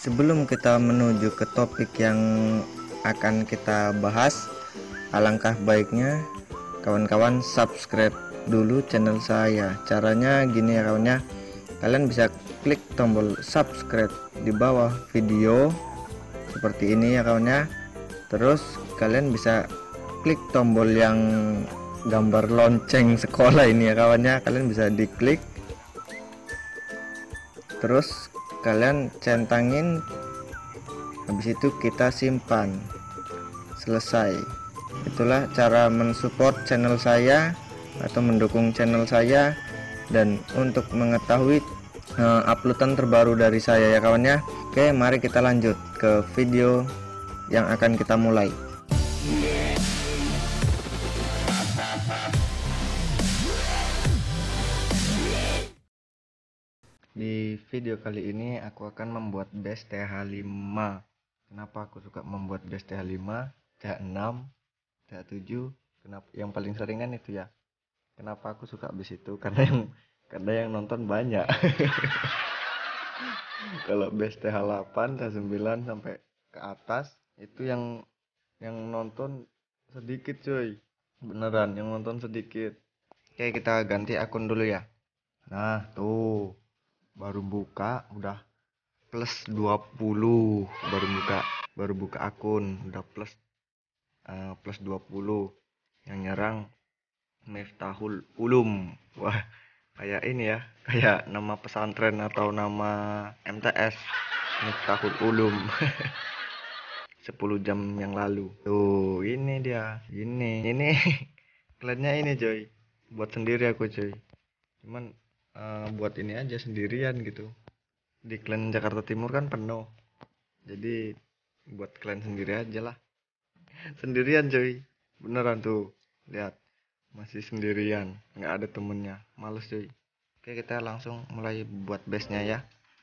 Sebelum kita menuju ke topik yang akan kita bahas, alangkah baiknya kawan-kawan subscribe dulu channel saya. Caranya gini ya kawannya, kalian bisa klik tombol subscribe di bawah video seperti ini ya kawannya. Terus kalian bisa klik tombol yang gambar lonceng sekolah ini ya kawannya, kalian bisa diklik. Terus kalian centangin, habis itu kita simpan. Selesai. Itulah cara mensupport channel saya atau mendukung channel saya, dan untuk mengetahui uploadan terbaru dari saya ya kawannya. Oke, mari kita lanjut ke video yang akan kita mulai. Di video kali ini aku akan membuat base TH5. Kenapa aku suka membuat base TH5, TH6, TH7? Kenapa yang paling sering kan itu ya. Kenapa aku suka base itu? Karena yang nonton banyak. Kalau base TH8, TH9 sampai ke atas itu yang nonton sedikit cuy. Beneran yang nonton sedikit. Oke, kita ganti akun dulu ya. Nah, tuh. Baru buka udah plus 20, baru buka akun udah plus 20. Yang nyerang Miftahul Ulum. Wah, kayak ini ya, kayak nama pesantren atau nama MTS, Miftahul Ulum. 10 jam yang lalu tuh, ini dia, ini kaliannya ini coy, buat sendiri aku coy, cuman buat ini aja sendirian gitu. Di klan Jakarta Timur kan penuh, jadi buat klan sendiri aja lah. Sendirian coy, beneran tuh, lihat masih sendirian, nggak ada temennya, males coy. Oke, kita langsung mulai buat base nya ya.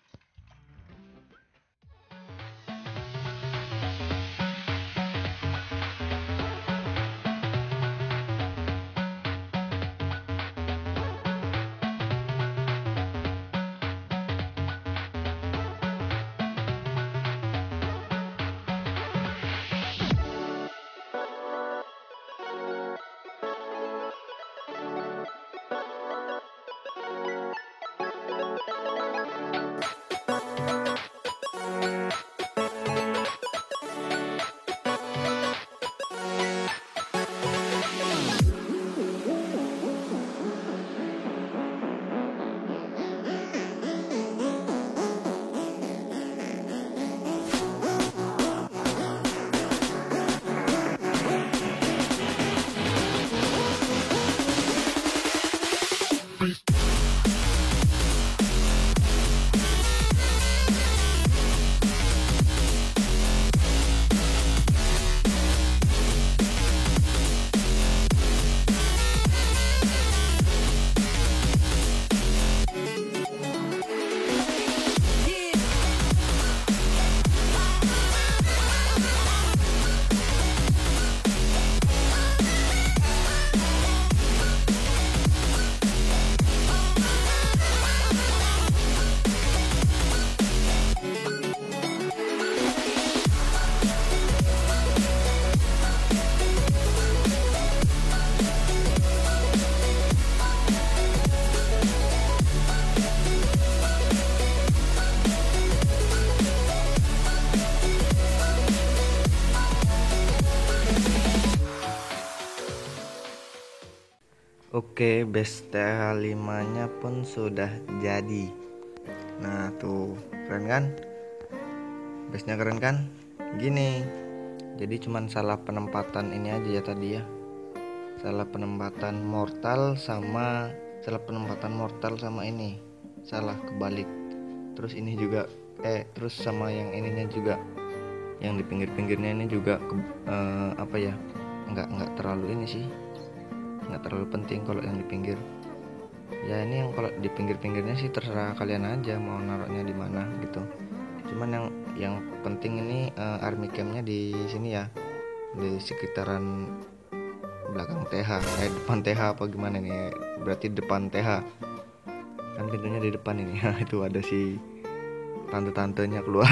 Oke, base TH5 nya pun sudah jadi. Nah tuh, keren kan? Base nya keren kan? Gini, jadi cuman salah penempatan ini aja ya tadi ya. Salah penempatan mortal sama ini. Salah kebalik. Terus ini juga terus sama yang ininya juga. Yang di pinggir-pinggirnya ini juga apa ya? Enggak terlalu ini sih. Nggak terlalu penting kalau yang di pinggir ya. Ini yang kalau di pinggir-pinggirnya sih terserah kalian aja mau naruhnya di mana gitu. Cuman yang penting ini army campnya di sini ya, di sekitaran belakang TH, depan TH apa gimana nih, berarti depan TH kan pintunya di depan ini. Itu ada si tante-tantenya keluar.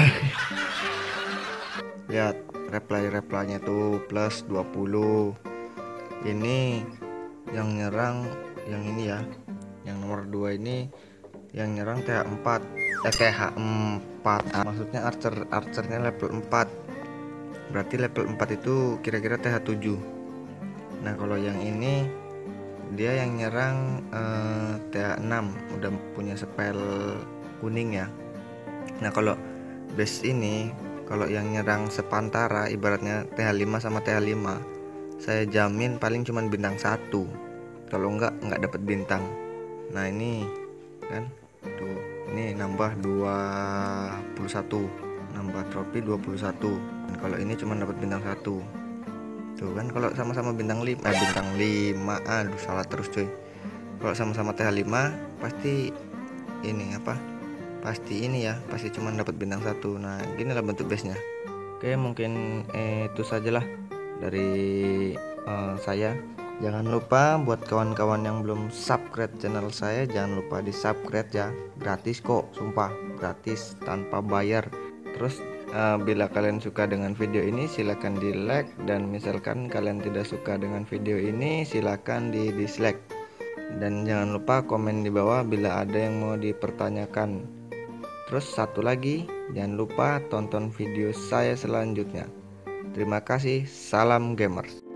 Lihat reply-replynya tuh plus 20. Ini yang nyerang yang ini ya, yang nomor 2 ini yang nyerang TH4 TH4 maksudnya archernya level 4, berarti level 4 itu kira-kira TH7. Nah kalau yang ini dia yang nyerang TH6 udah punya spell kuning ya. Nah kalau base ini, kalau yang nyerang sepantara ibaratnya TH5 sama TH5, saya jamin paling cuman bintang 1, kalau enggak dapat bintang. Nah ini kan tuh, ini nambah 21, nambah trofi 21. Dan kalau ini cuma dapat bintang 1 tuh kan. Kalau sama-sama bintang 5 aduh salah terus cuy. Kalau sama-sama TH5 pasti ini apa, pasti ini ya, pasti cuma dapat bintang 1. Nah gini lah bentuk base nya. Oke mungkin itu sajalah dari saya. Jangan lupa buat kawan-kawan yang belum subscribe channel saya, jangan lupa di subscribe ya, gratis kok, sumpah gratis tanpa bayar. Terus bila kalian suka dengan video ini silahkan di like, dan misalkan kalian tidak suka dengan video ini silahkan di dislike. Dan jangan lupa komen di bawah bila ada yang mau dipertanyakan. Terus satu lagi, jangan lupa tonton video saya selanjutnya. Terima kasih, salam gamers.